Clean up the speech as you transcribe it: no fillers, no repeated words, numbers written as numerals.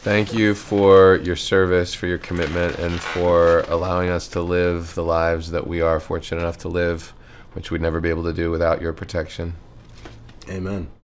Thank you for your service, for your commitment, and for allowing us to live the lives that we are fortunate enough to live, which we'd never be able to do without your protection. Amen.